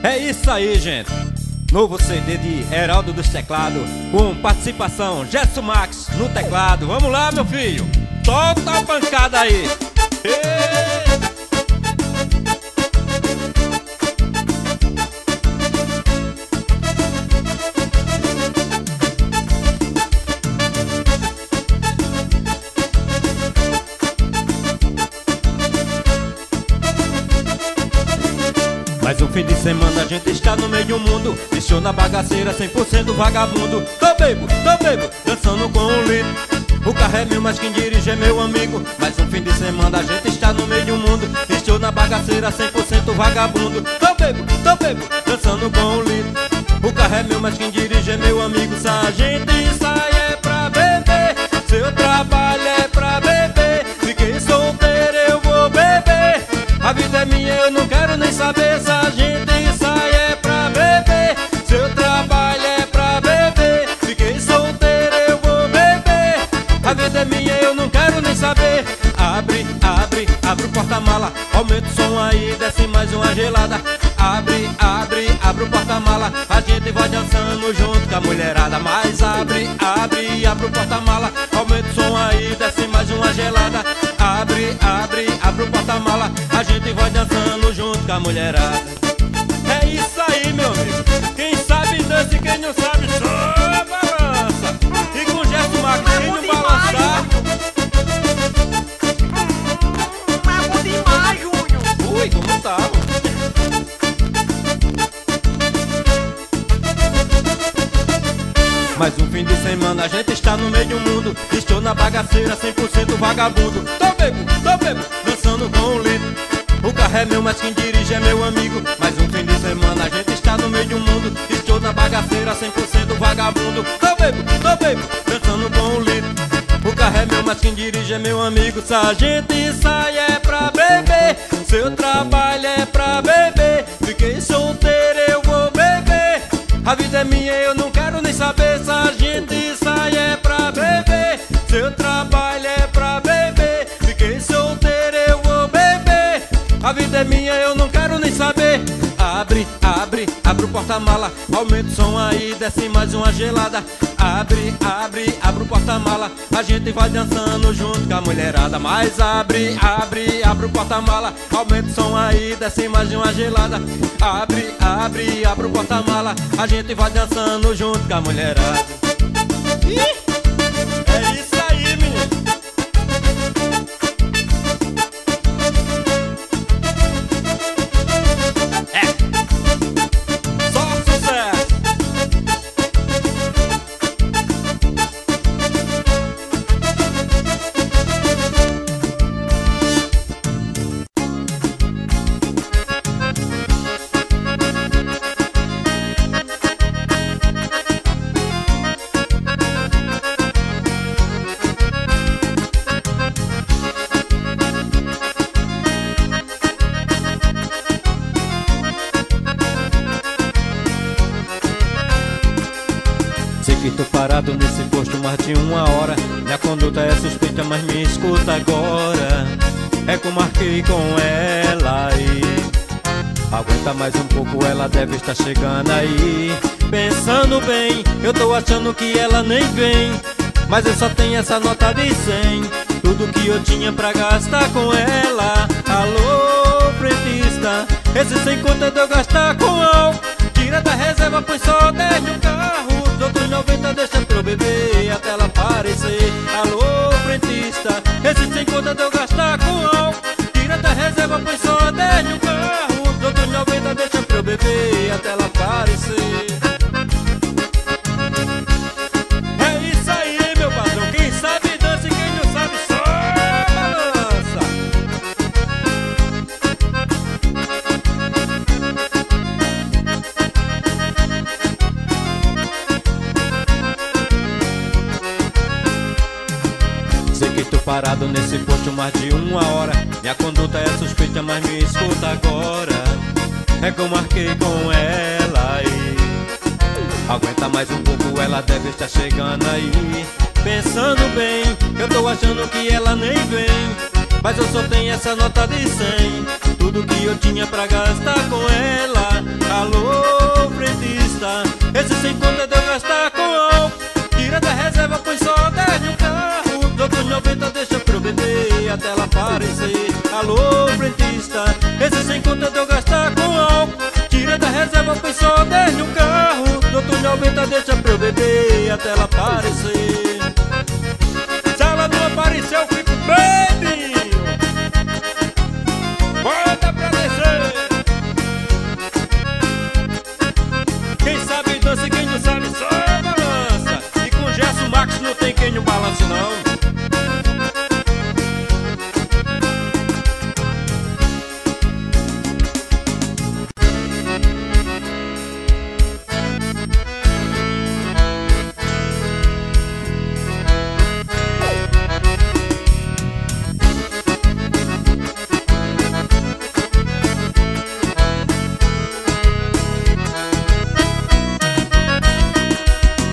É isso aí, gente. Novo CD de Heraldo dos Teclados, com participação Gesso Max no teclado. Vamos lá, meu filho, solta a pancada aí. Mais um fim de semana, a gente está no meio do mundo. Estou na bagaceira, 100% vagabundo. Tô bebo, dançando com o litro. O carro é meu, mas quem dirige é meu amigo. Mais um fim de semana, a gente está no meio do mundo. Estou na bagaceira, 100% vagabundo. Tô bebo, dançando com o litro. O carro é meu, mas quem dirige é meu amigo. Se a gente sai é pra beber, seu trabalho é pra beber. Fiquei solteiro, eu vou beber. A vida é minha, eu não quero nem saber. Se a gente sai é pra beber, seu trabalho é pra beber. Fiquei solteiro, eu vou beber. A vida é minha, eu não quero nem saber. Abre o porta-mala, aumenta o som aí, desce mais uma gelada. Abre o porta-mala, a gente vai dançando junto com a mulherada. Mas abre o porta-mala, aumenta o som aí, desce mais uma gelada. Abre o porta-mala, a gente vai dançando junto com a mulherada. É isso aí, meu amigo. Quem sabe dança e quem não sabe só balança. E com o Gesso Max, quem não balançar. É bom demais, Júnior. Ui, como tá? Mais um fim de semana, a gente está no meio do mundo. Estou na bagaceira, 100% vagabundo. Tô bebo, dançando com o litro. O carro é meu, mas quem dirige é meu amigo. Mais um fim de semana, a gente está no meio do mundo. Estou na bagaceira, 100% vagabundo. Tô bebo, dançando com o litro. O carro é meu, mas quem dirige é meu amigo. Se a gente sai é pra beber, seu trabalho é pra beber. Fiquei solteiro, eu vou beber. A vida é minha, eu não quero nem saber. Se a gente sai é pra beber, seu trabalho é pra beber. Fiquei solteiro, eu vou beber. A vida é minha, eu não quero nem saber. Abre o porta-mala, aumenta o som aí, desce mais uma gelada. Abre o porta-mala, a gente vai dançando junto com a mulherada. Mas abre o porta-mala, aumenta o som aí, desce mais uma gelada. Abre o porta-mala, a gente vai dançando junto com a mulherada. É isso aí, menino. Tô parado nesse posto mais de uma hora. Minha conduta é suspeita, mas me escuta agora. É que eu marquei com ela e aguenta mais um pouco, ela deve estar chegando aí. Pensando bem, eu tô achando que ela nem vem, mas eu só tenho essa nota de 100. Tudo que eu tinha pra gastar com ela. Alô, frentista, esse 100 conto é de eu gastar com álcool. Tira da reserva, põe só 10 no carro. Os outros 90 deixa pra eu beber até ela aparecer. Alô, frentista, esse 100 conto é de eu gastar com álcool. Tira da reserva, põe só 10 no carro. Os outros 90 deixa pra eu beber até ela aparecer. É isso aí, meu patrão. Quem sabe dança e quem não sabe só balança. Sei que estou parado nesse posto mais de uma hora. Minha conduta é suspeita, mas me escuta agora. É que eu marquei com ela e aguenta mais um pouco, ela deve estar chegando aí. Pensando bem, eu tô achando que ela nem vem, mas eu só tenho essa nota de 100. Tudo que eu tinha pra gastar com ela. Alô,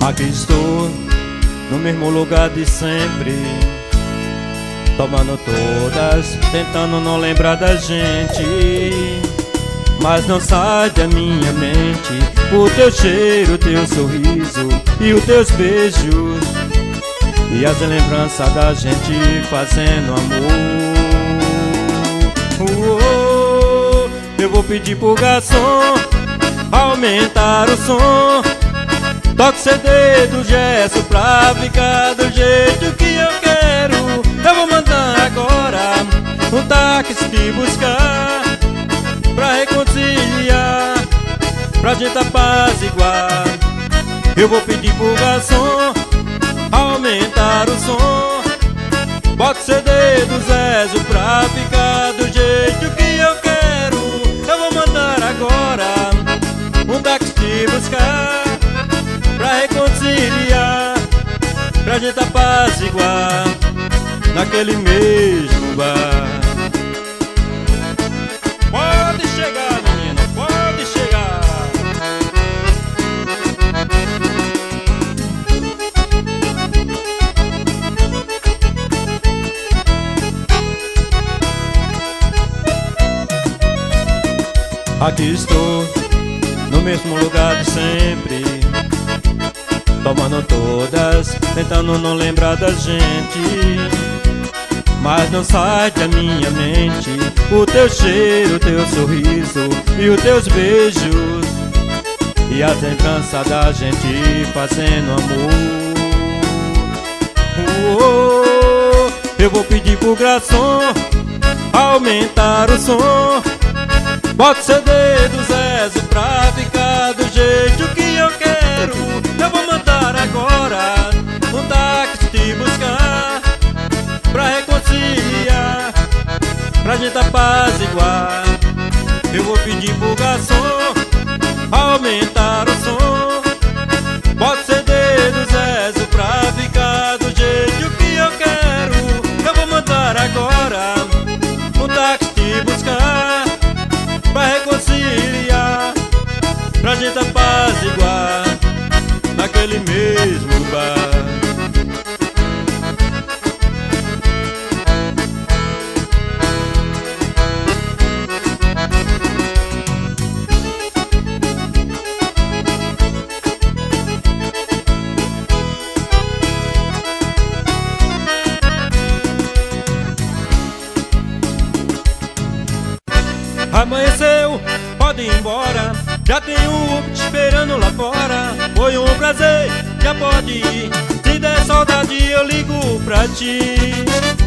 Aqui estou, no mesmo lugar de sempre, tomando todas, tentando não lembrar da gente. Mas não sai da minha mente o teu cheiro, o teu sorriso e os teus beijos, e as lembranças da gente fazendo amor. Eu vou pedir pro garçom aumentar o som, toque CD do gesto pra ficar do jeito que eu quero. Eu vou mandar agora um táxi te buscar, pra reconciliar, pra gente apaziguar. Eu vou pedir pro garçom aumentar o som, bota o CD do Zezo pra ficar do jeito que eu quero. Eu vou mandar agora um táxi te buscar, pra reconciliar, pra gente apaziguar, naquele mesmo bar. Pode chegar, menina, pode chegar. Aqui estou, no mesmo lugar de sempre, tomando todas, tentando não lembrar da gente. Mas não sai da minha mente o teu cheiro, o teu sorriso e os teus beijos, e as lembranças da gente fazendo amor. Eu vou pedir pro garçom aumentar o som, bota o CD do Zezo pra ficar do jeito que eu quero. Eu vou mandar agora um táxi te buscar, pra reconciliar, pra gente apaziguar. Eu vou pedir pro garçom aumentar o som, bota o CD do Zezo pra ficar do jeito que eu quero. Eu vou mandar agora um táxi te buscar, pra reconciliar, pra gente apaziguar, naquele mesmo bar. Amanheceu, pode ir embora, já tem um Uber te esperando lá fora. Foi um prazer, já pode ir, se der saudade eu ligo pra ti.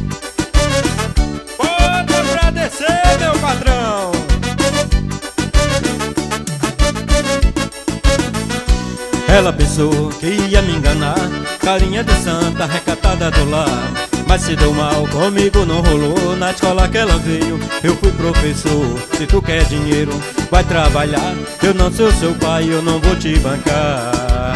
Pode agradecer, meu patrão. Ela pensou que ia me enganar, carinha de santa, recatada do lar, mas se deu mal, comigo não rolou. Na escola que ela veio, eu fui professor. Se tu quer dinheiro, vai trabalhar, eu não sou seu pai, eu não vou te bancar.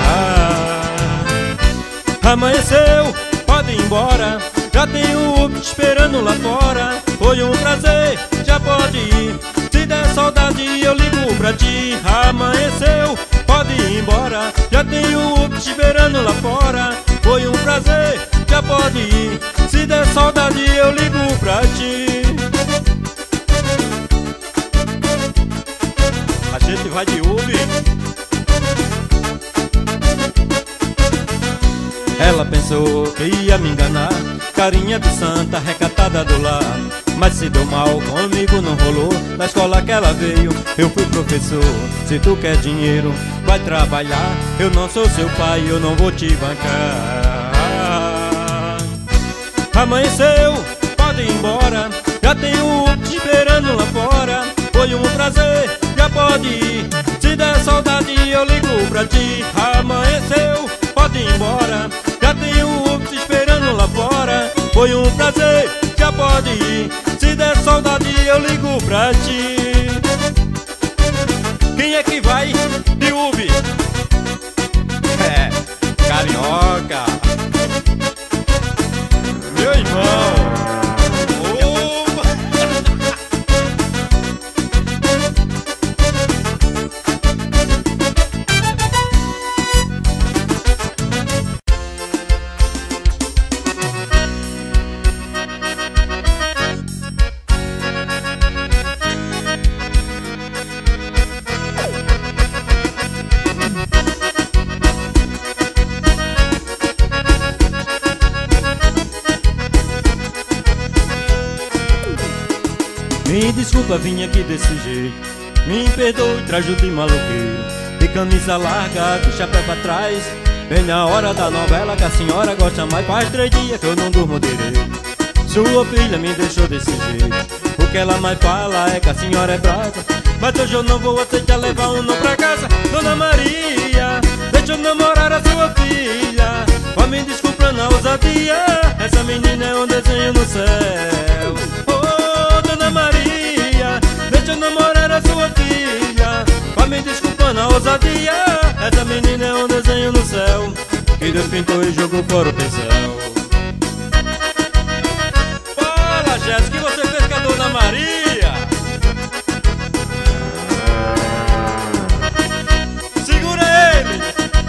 Amanheceu, pode ir embora, já tem o Uber te esperando lá fora. Foi um prazer, já pode ir, se der saudade eu ligo pra ti. Amanheceu, pode ir embora, já tem o Uber te esperando lá fora. Foi um prazer, já pode ir, se der saudade eu ligo pra ti. A gente vai de Uber. Ela pensou que ia me enganar, carinha de santa, recatada do lar, mas se deu mal, comigo não rolou. Na escola que ela veio, eu fui professor. Se tu quer dinheiro, vai trabalhar, eu não sou seu pai, eu não vou te bancar. Amanheceu, pode ir embora, já tem o Uber te esperando lá fora. Foi um prazer, já pode ir, se der saudade eu ligo pra ti. Amanheceu, pode ir embora, já tem o Uber te esperando lá fora. Foi um prazer, já pode ir, se der saudade eu ligo pra ti. Quem é que vai de Uber? Carioca, meu irmão. desculpa, vim aqui desse jeito. Me perdoe, trajo de maloqueiro, de camisa larga, de chapéu pra trás. Bem na hora da novela que a senhora gosta mais. Faz 3 dias que eu não durmo direito. Sua filha me deixou desse jeito. O que ela mais fala é que a senhora é brava, mas hoje eu não vou aceitar levar um não pra casa. Dona Maria, deixa eu namorar a sua filha. Ó, me desculpa na ousadia, essa menina é um desenho no céu. Oh, Dona Maria, deixa eu namorar a sua filha. Ó, me desculpa na ousadia, essa menina é um desenho no céu, que Deus pintou e jogou fora o pincel. Fala, Jéssica, o que você fez com a Dona Maria? Segura ele!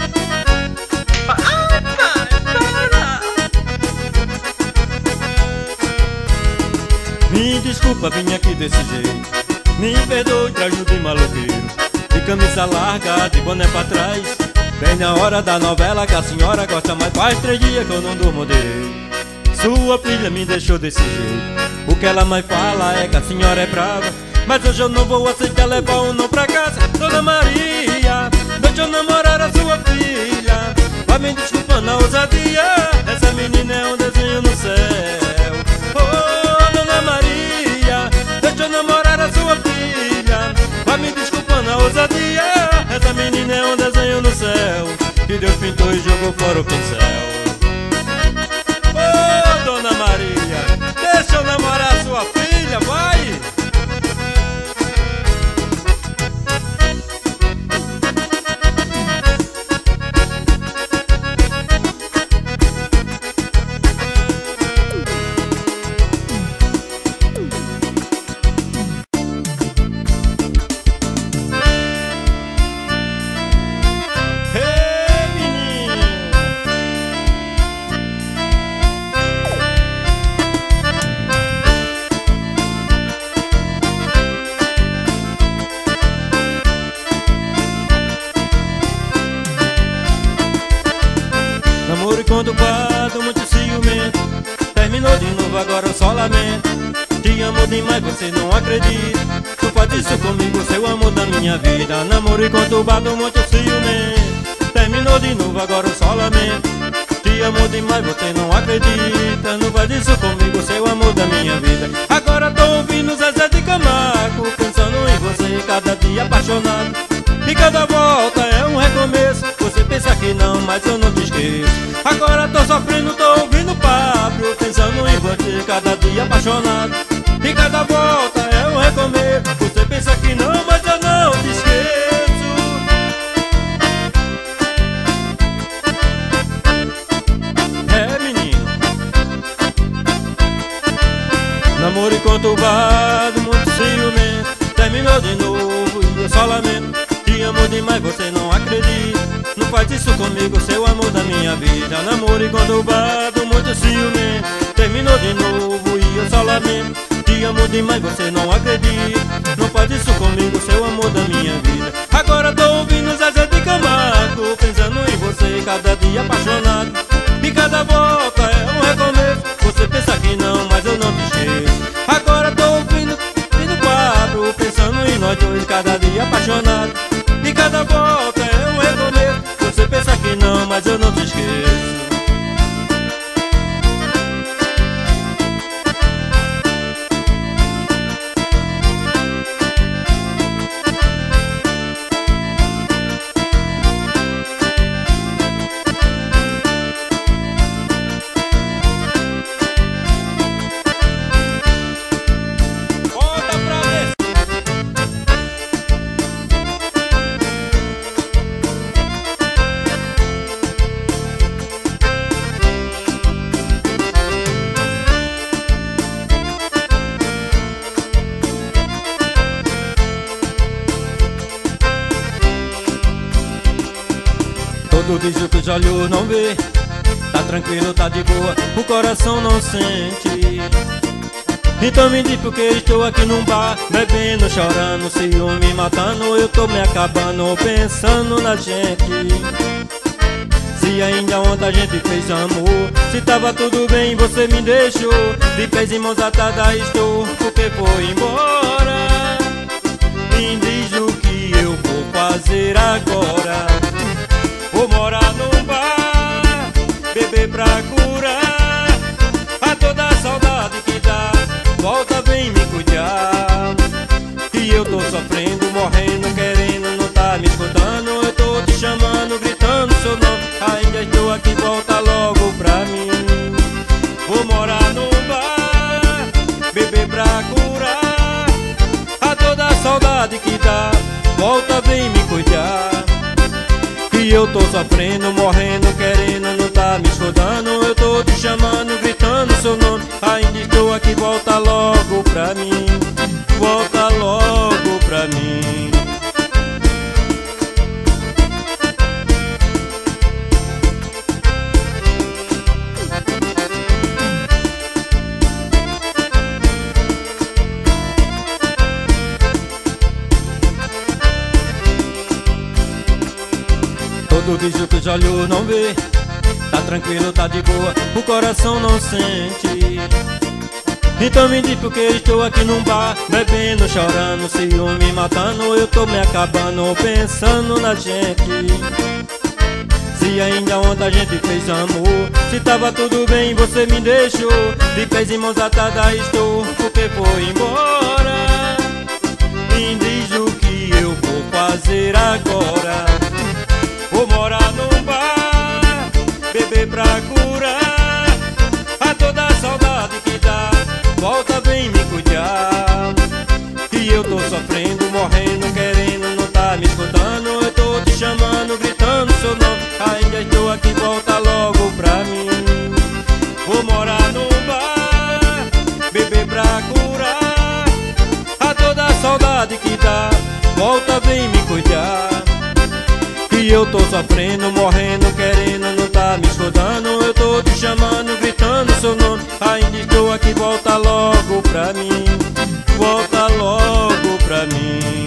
Me desculpa, vim aqui desse jeito. Me perdoe, trajo de maloqueiro, de camisa larga, de boné pra trás. Bem na hora da novela que a senhora gosta mais. Faz 3 dias que eu não durmo direito. Sua filha me deixou desse jeito. O que ela mais fala é que a senhora é brava, mas hoje eu não vou aceitar levar um não pra casa. Dona Maria, deixa eu namorar a sua filha. Vai me desculpa na ousadia, essa menina é um desenho no céu. Oh, Dona Maria, deixa eu namorar a sua filha. Vai me desculpa na ousadia, essa menina é um desenho no céu, que Deus pintou e jogou fora o pincel. Ô, Dona Maria, deixa eu namorar a sua filha, vai! Namoro conturbado, muito ciumento, terminou de novo, agora eu só lamento. Te amo demais, você não acredita. Tu faz isso comigo, seu amor da minha vida. Namoro conturbado, muito ciumento, terminou de novo, agora eu só lamento. Te amo demais, você não acredita. Não faz isso comigo, seu amor da minha vida. Agora tô ouvindo Zezé de Camargo, pensando em você, cada dia apaixonado. E cada volta é um recomeço. Você pensa que não, mas eu não te esqueço. Agora tô sofrendo, tô ouvindo Pablo, pensando em você, cada dia apaixonado. E cada volta é um recomeço. Você pensa que não, mas eu não te esqueço. É, menino. Namoro conturbado, muito ciumento, terminou de novo e eu só lamento. Te amo demais, você não acredita. Não faz isso comigo, seu amor da minha vida. Namoro conturbado, muito ciumento, terminou de novo e eu só lamento. Te amo demais, você não acredita. Não faz isso comigo, seu amor da minha vida. Agora tô ouvindo Zezé de Camargo, pensando em você, cada dia apaixonado. E cada volta é um recomeço. Você pensa que não, mas eu não te esqueço. Agora tô ouvindo Pablo, pensando em nós dois, cada dia apaixonado. E cada volta é um recomeço. Você pensa que não, mas eu não te esqueço. Todo diz o que os olhos não vê. Tá tranquilo, tá de boa, o coração não sente. Então me diz porque estou aqui num bar, bebendo, chorando, ciúme matando. Eu tô me acabando, pensando na gente. Se Se ainda ontem a gente fez amor, se tava tudo bem você me deixou. De pés e mãos atadas estou, porque foi embora. Me diz o que eu vou fazer agora. Vou morar num bar, beber pra curar a toda a saudade que dá. Volta, vem me cuidar, que eu tô sofrendo, morrendo, querendo, não tá me escutando. Eu tô te chamando, gritando seu nome. Ainda estou aqui, volta logo pra mim. Vou morar num bar, beber pra curar a toda a saudade que dá. Volta, vem me cuidar, que eu tô sofrendo, morrendo, querendo, não tá me escutando. Eu tô te chamando, gritando seu nome. Ainda estou aqui, volta logo pra mim. Volta logo pra mim. Todo vídeo que os olhos não vê, tá tranquilo, tá de boa, o coração não sente. Então me diz porque estou aqui num bar, bebendo, chorando, ciúme matando. Eu tô me acabando, pensando na gente. Se ainda ontem a gente fez amor, se tava tudo bem você me deixou. De pés e mãos atadas estou, porque foi embora. Me diz o que eu vou fazer agora. Vou morar num bar, beber pra curar a toda a saudade que dá. Volta, vem me cuidar, que eu tô sofrendo, morrendo, querendo, não tá me escutando. Eu tô te chamando, gritando seu nome. Ainda estou aqui, volta logo pra mim. Vou morar num bar, beber pra curar a toda a saudade que dá. Volta, vem me cuidar, que eu tô sofrendo, morrendo, querendo, não tá me escutando. Eu tô te chamando, gritando seu nome. Ainda estou aqui, volta logo pra mim. Volta logo pra mim.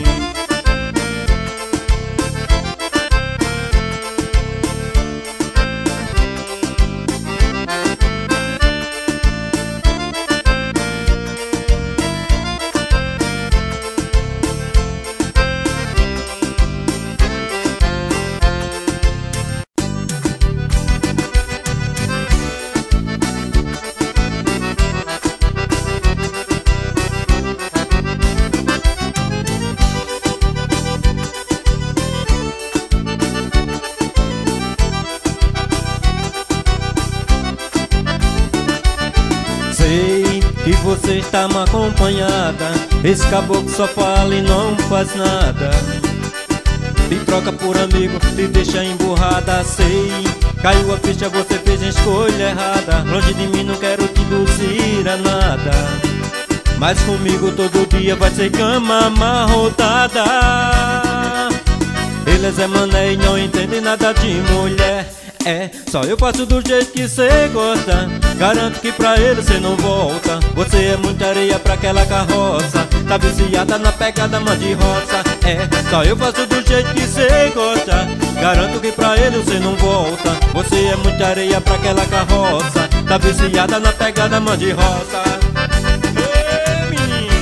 Sei que você está mal acompanhada, esse caboclo só fala e não faz nada. Te troca por amigo, te deixa emburrada. Sei, caiu a ficha, você fez a escolha errada. Longe de mim não quero te induzir a nada, mas comigo todo dia vai ser cama amarrotada. Ele é Zé Mané e não entende nada de mulher. É, só eu faço do jeito que cê gosta. Garanto que pra ele cê não volta. Você é muita areia pra aquela carroça. Tá viciada na pegada mãe de roça. É, só eu faço do jeito que cê gosta. Garanto que pra ele cê não volta. Você é muita areia pra aquela carroça. Tá viciada na pegada mãe de roça. Ei, menino.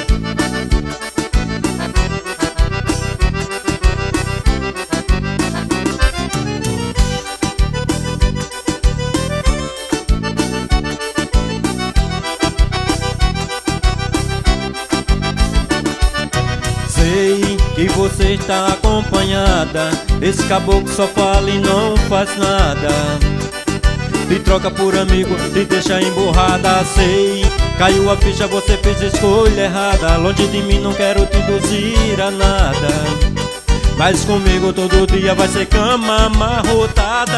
Sei que você está acompanhada, esse caboclo só fala e não faz nada. Te troca por amigo, te deixa emburrada. Sei, caiu a ficha, você fez a escolha errada. Longe de mim não quero te induzir a nada, mas comigo todo dia vai ser cama amarrotada.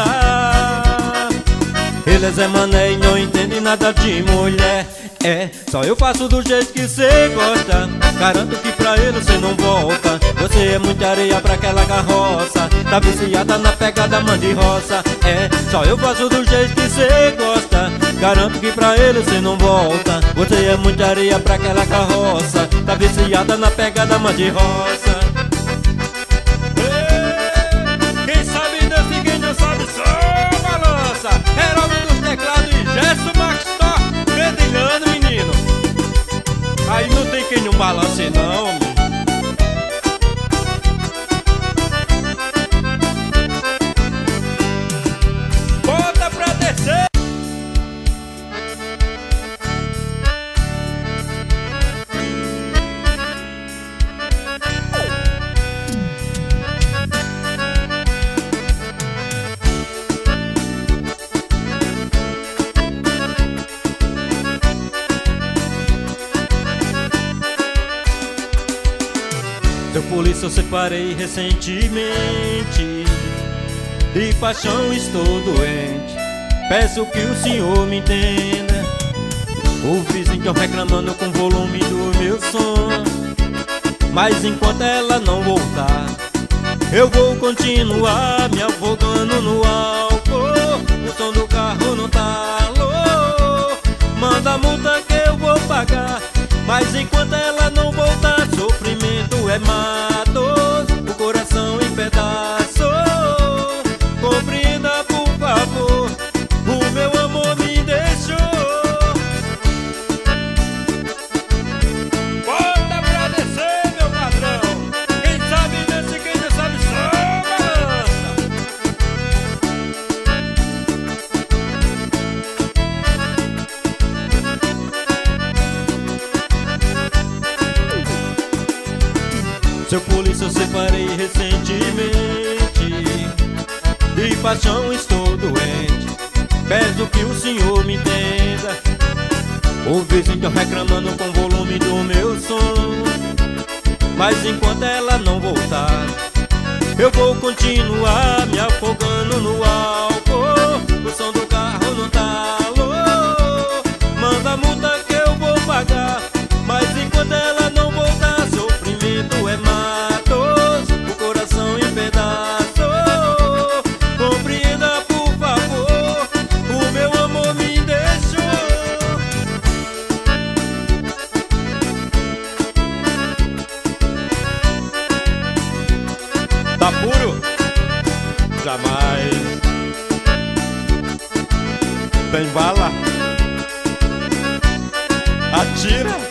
Ele é Zé Mané e não entende nada de mulher. É, só eu faço do jeito que cê gosta. Garanto que pra ele cê não volta. Você é muita areia pra aquela carroça. Tá viciada na pegada mãe de roça. É, só eu faço do jeito que cê gosta. Garanto que pra ele cê não volta. Você é muita areia pra aquela carroça. Tá viciada na pegada mãe de roça. Ei, quem sabe dança e quem não sabe só. balance não. Bota pra descer. Seu polícia eu separei recentemente, de paixão estou doente. Peço que o senhor me entenda. O vizinho reclamando com o volume do meu som, mas enquanto ela não voltar, eu vou continuar me afogando no álcool. O som do carro não tá alô. Manda a multa que eu vou pagar, mas enquanto ela não voltar, sofrimento é matos, o coração em pedaços. Compreenda por favor, o meu amor me deixou. Bota pra descer, meu patrão. Quem sabe desce, quem não sabe só balança. Seu polícia eu separei recentemente, de paixão estou doente. Peço que o senhor me entenda. O vizinho reclamando com o volume do meu som, mas enquanto ela não voltar, eu vou continuar me afogando no álcool. O som do carro não tá alô. Manda a multa que eu vou pagar, mas enquanto ela não voltar, sofrimento é matos, o coração em pedaços. Compreenda por favor, o meu amor me deixou. Tá puro? Jamais. Tem bala? Atira.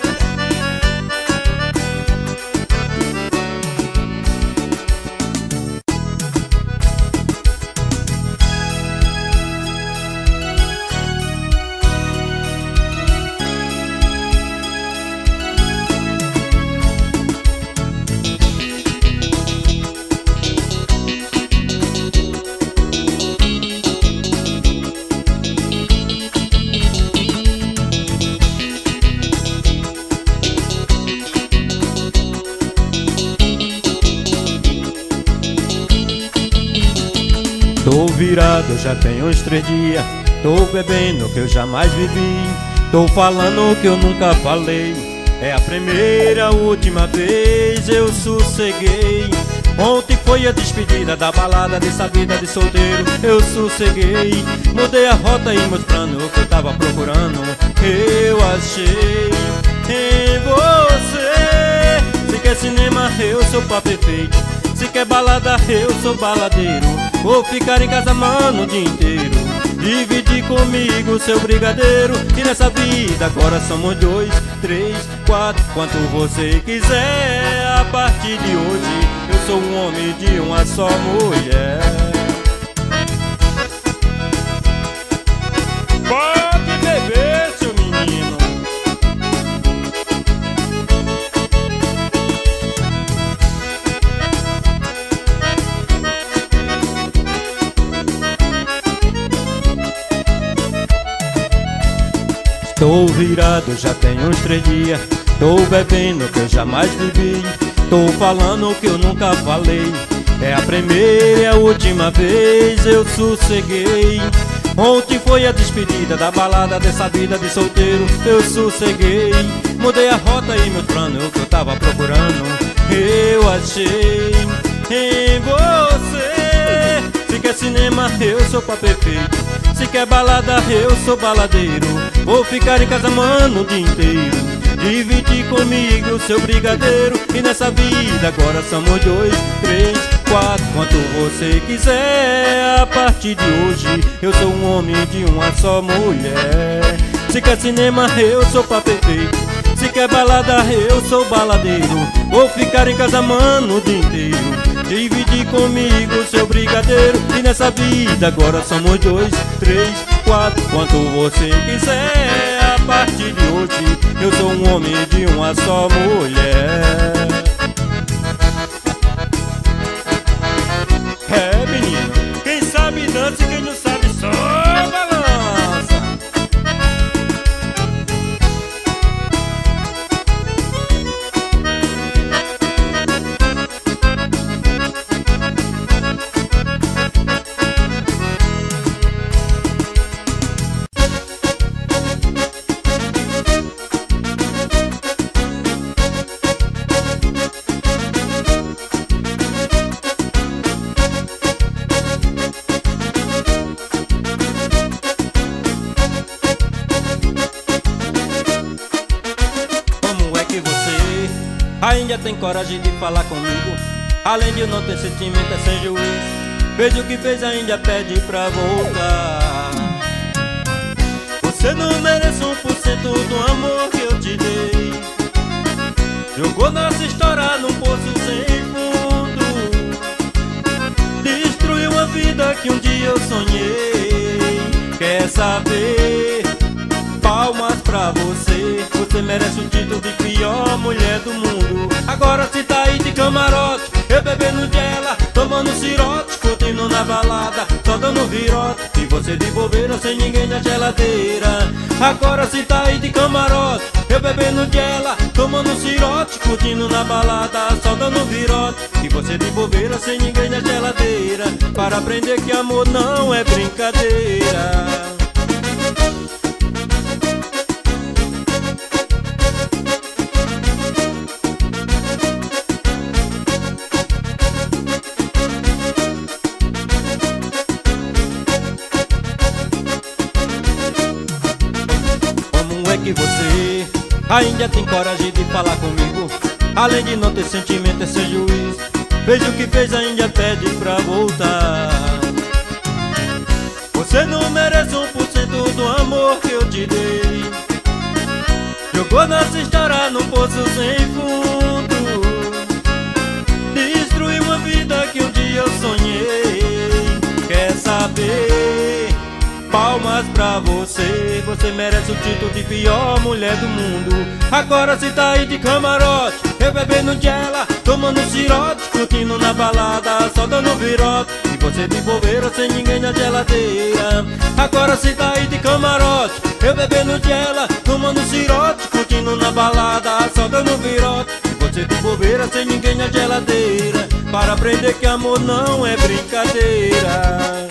Tô virado, já tenho uns 3 dias. Tô bebendo que eu jamais vivi. Tô falando o que eu nunca falei. É a primeira, última vez eu sosseguei. Ontem foi a despedida da balada dessa vida de solteiro. Eu sosseguei, mudei a rota e mostrando o que eu tava procurando. Eu achei em você. Se quer cinema, eu sou pra perfeito. Se quer balada, eu sou baladeiro. Vou ficar em casa, mano, o dia inteiro. Dividir comigo seu brigadeiro. E nessa vida agora somos 2, 3, 4, quanto você quiser. A partir de hoje eu sou um homem de uma só mulher. Pode beber, seu menino. Tô virado, já tenho uns 3 dias. Tô bebendo que eu jamais bebi. Tô falando o que eu nunca falei. É a primeira e a última vez eu sosseguei. Ontem foi a despedida da balada dessa vida de solteiro. Eu sosseguei, mudei a rota e mostrando o que eu tava procurando. Eu achei em você. Se quer cinema, eu sou pra perfeito. Se quer balada, eu sou baladeiro. Vou ficar em casa, mano, o dia inteiro. Dividir comigo seu brigadeiro. E nessa vida agora somos 2, 3, 4, quanto você quiser. A partir de hoje eu sou um homem de uma só mulher. Se quer cinema, eu sou pra perfeito. Se quer balada, eu sou baladeiro. Vou ficar em casa, mano, o dia inteiro. Dividir comigo seu brigadeiro. E nessa vida agora somos 2, 3, 4, quanto você quiser. A partir de hoje eu sou um homem de uma só mulher. É, menino, quem sabe dança e quem não sabe só balança. Ainda tem coragem de falar comigo? Além de eu não ter sentimento, é sem juízo. Fez o que fez, ainda pede pra voltar. Você não merece 1% do amor que eu te dei. Jogou nossa história num poço sem fundo. Destruiu a vida que um dia eu sonhei. Quer saber? Palmas pra você. Você merece o título de pior mulher do mundo. Agora se tá aí de camarote, eu bebendo gela, tomando cirote, curtindo na balada, só dando virote. E você de bobeira sem ninguém na geladeira. Agora se tá aí de camarote, eu bebendo gela, tomando cirote, curtindo na balada, só dando virote. E você de bobeira sem ninguém na geladeira. Para aprender que amor não é brincadeira. Que você ainda tem coragem de falar comigo? Além de não ter sentimento, é sem juízo. Fez o que fez, ainda pede pra voltar. Você não merece 1% do amor que eu te dei. Jogou nossa história num poço sem fundo. Destruiu uma vida que um dia eu sonhei. Quer saber? Palmas pra você. Você merece o título de pior mulher do mundo. Agora se tá aí de camarote, eu bebendo gela, tomando cirote, curtindo na balada, só dando virote. E você de bobeira sem ninguém na geladeira. Agora se tá aí de camarote, eu bebendo gela, tomando cirote, curtindo na balada, só dando virote. E você de bobeira sem ninguém na geladeira. Para aprender que amor não é brincadeira.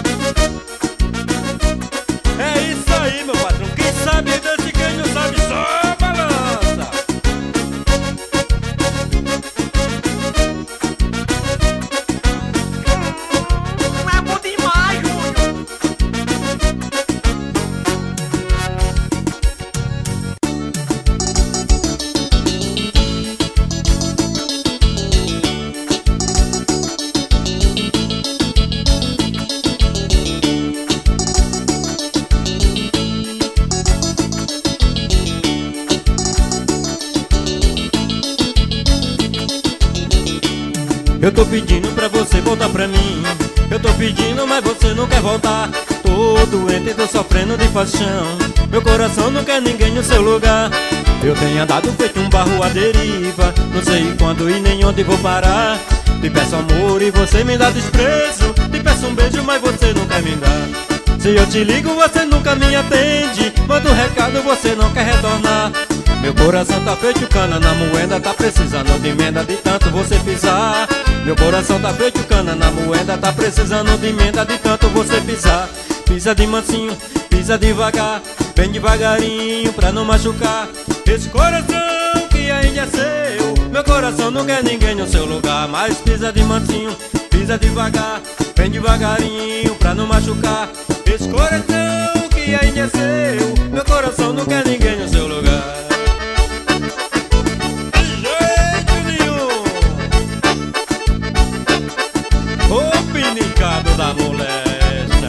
É isso aí, meu patrão. Quem sabe dança e quem não sabe só balança. É bom demais, Júnior. Eu tô pedindo pra você voltar pra mim. Eu tô pedindo, mas você não quer voltar. Tô doente, tô sofrendo de paixão. Meu coração não quer ninguém no seu lugar. Eu tenho andado feito um barro à deriva. Não sei quando e nem onde vou parar. Te peço amor e você me dá desprezo. Te peço um beijo, mas você não quer me dar. Se eu te ligo, você nunca me atende. Mando um recado, você não quer retornar. Meu coração tá feito cana na moeda, tá precisando de emenda de tanto você pisar. Meu coração tá feito cana na moeda, tá precisando de emenda de tanto você pisar. Pisa de mansinho, pisa devagar, bem devagarinho pra não machucar esse coração que ainda é seu. Meu coração não quer ninguém no seu lugar, mas pisa de mansinho, pisa devagar, bem devagarinho pra não machucar esse coração que ainda é seu. Meu coração não quer ninguém no seu lugar. O pinicado da molesta.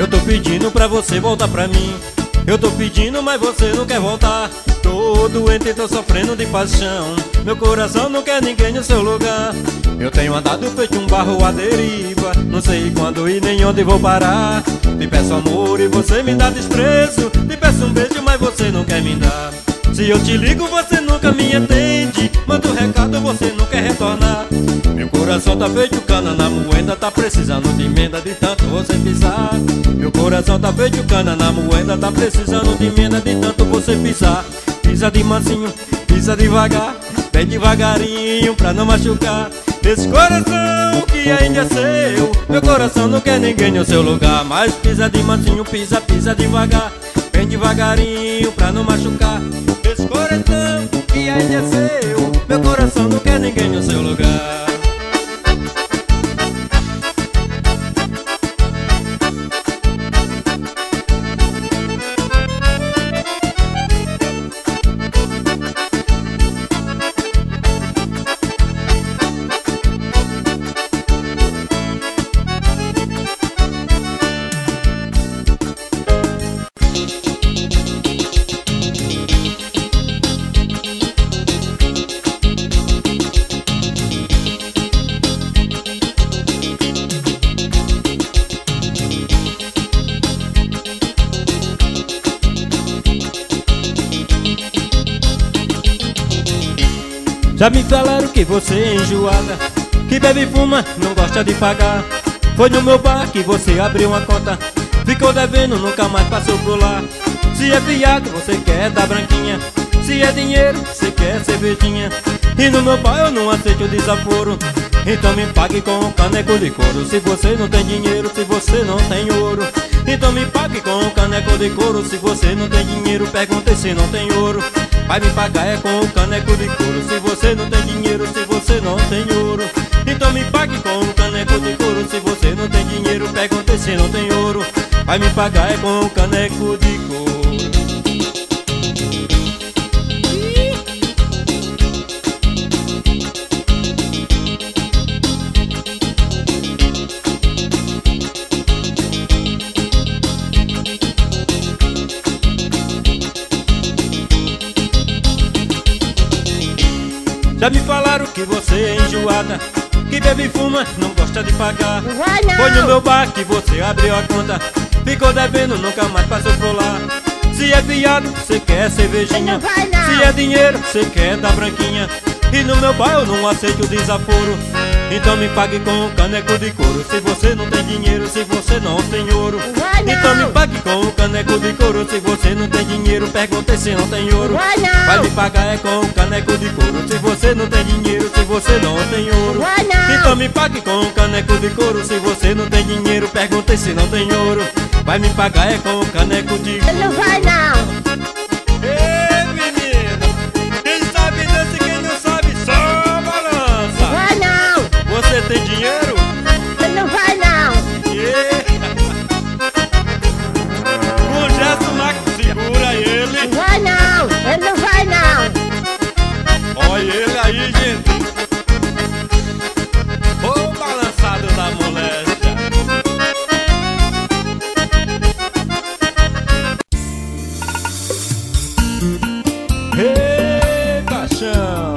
Eu tô pedindo pra você voltar pra mim. Eu tô pedindo, mas você não quer voltar. Tô doente, tô sofrendo de paixão. Meu coração não quer ninguém no seu lugar. Eu tenho andado feito um barro à deriva. Não sei quando e nem onde vou parar. Te peço amor e você me dá desprezo. Te peço um beijo, mas você não quer me dar. Se eu te ligo, você nunca me atende. Manda um recado, você não quer retornar. Meu coração tá feito cana na moeda. Tá precisando de emenda de tanto você pisar. Meu coração tá feito cana na moeda. Tá precisando de emenda de tanto você pisar. Pisa de mansinho, pisa devagar, bem devagarinho pra não machucar esse coração que ainda é seu. Meu coração não quer ninguém no seu lugar. Mas pisa de mansinho, pisa, pisa devagar, bem devagarinho pra não machucar esse coração que ainda é seu. Meu coração não quer ninguém no seu lugar. Já me falaram que você é enjoada, que bebe e fuma, não gosta de pagar. Foi no meu bar que você abriu uma conta, ficou devendo, nunca mais passou por lá. Se é viado, você quer dar branquinha. Se é dinheiro, você quer cervejinha. E no meu bar eu não aceito desaforo. Então me pague com um caneco de couro. Se você não tem dinheiro, se você não tem ouro. Então me pague com um caneco de couro. Se você não tem dinheiro, pergunte se não tem ouro. Vai me pagar é com um caneco de couro. Se você não tem dinheiro, se você não tem ouro. Então me pague com um caneco de couro. Se você não tem dinheiro, pergunte se não tem ouro. Vai me pagar é com um caneco de couro. Já me falaram que você é enjoada, que bebe e fuma, não gosta de pagar. Foi no meu bar que você abriu a conta, ficou devendo, nunca mais passou por lá. Se é viado, você quer cervejinha. Se é dinheiro, você quer dar branquinha. E no meu bar eu não aceito desaforo. Então me pague com um caneco de couro. Se você não tem dinheiro, se você não tem ouro. Então me pague com um caneco de couro. Se você não tem dinheiro, pergunte se não tem ouro. Vai me pagar é com um caneco de couro. Se você não tem dinheiro, se você não tem ouro. Então me pague com um caneco de couro. Se você não tem dinheiro, pergunte se não tem ouro. Vai me pagar é com um caneco de couro. Não vai não. Ei, menino, quem sabe dança e quem não sabe só balança. Vai não. Você tem dinheiro? Não vai não. Yeah. O Gesso Max segura ele. Vai não. Ele não vai não. Olha ele aí, gente. O balançado da moléstia. Ei, paixão.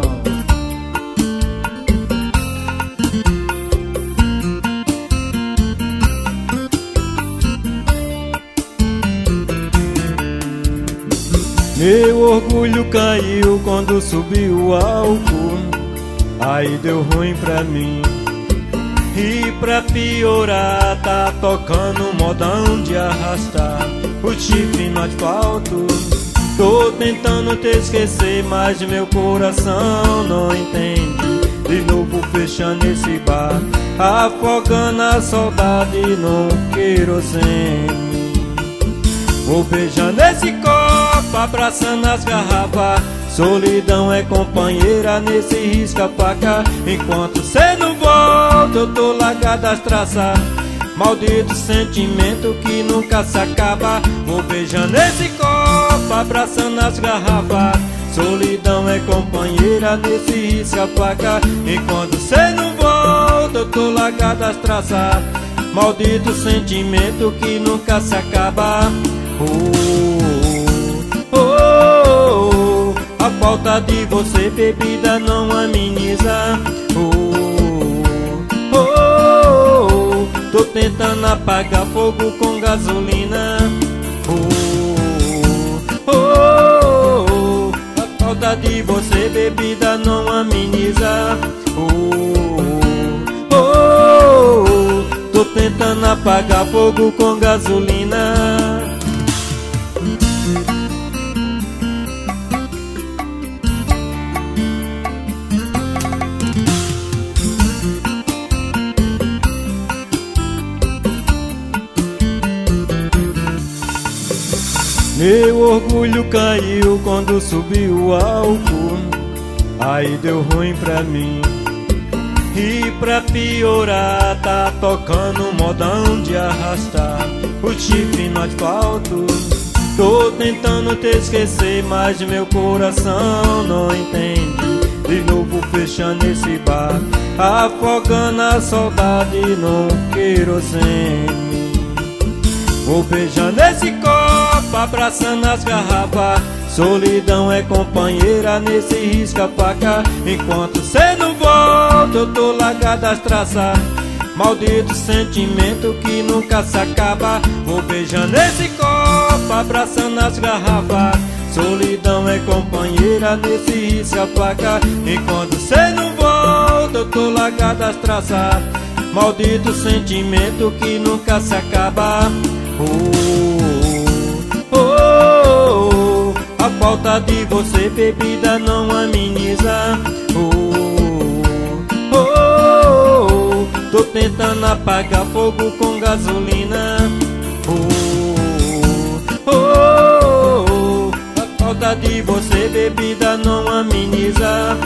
Meu orgulho caiu quando subiu o álcool. Aí deu ruim pra mim. E pra piorar, tá tocando modão de arrastar o chifre no asfalto. Tô tentando te esquecer, mas meu coração não entende. De novo fechando esse bar, afogando a saudade no querosene. Vou beijando esse copo, abraçando as garrafas. Solidão é companheira nesse risca-faca. Enquanto cê não volta, eu tô largado as traças. Maldito sentimento que nunca se acaba. Vou beijando esse copo, abraçando as garrafas. Solidão é companheira nesse risca-faca. Enquanto cê não volta, eu tô largado as traças. maldito sentimento que nunca se acaba. A falta de você, bebida, não ameniza. Tô tentando apagar fogo com gasolina. A falta de você, bebida, não ameniza. Tô tentando apagar fogo com gasolina. Meu orgulho caiu quando subiu o álcool, aí deu ruim pra mim. E pra piorar, tá tocando modão de arrastar o chifre no asfalto. Tô tentando te esquecer, mas meu coração não entende. De novo fechando esse bar, afogando a saudade no querosene. Vou beijando esse copo, abraçando as garrafas. Solidão é companheira nesse risca-faca. Enquanto cê não volta, eu tô largado as traças. Maldito sentimento que nunca se acaba. Vou beijando esse copo, abraçando as garrafas. Solidão é companheira nesse risca-faca. Enquanto cê não volta, eu tô largado as traças. Maldito sentimento que nunca se acaba. A falta de você, bebida, não ameniza. Tô tentando apagar fogo com gasolina. A falta de você, bebida, não ameniza.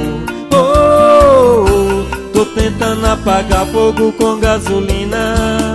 Tô tentando apagar fogo com gasolina.